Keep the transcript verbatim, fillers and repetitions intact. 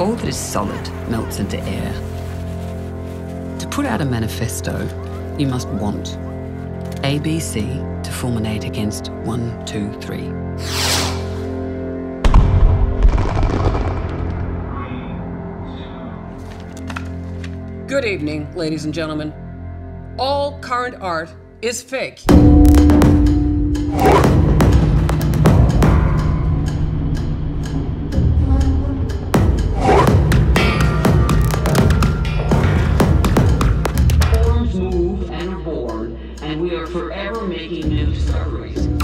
All that is solid melts into air. To put out a manifesto, you must want A, B, C to fulminate against one, two, three. Good evening, ladies and gentlemen. All current art is fake. Forms move and are born, and we are forever making new discoveries.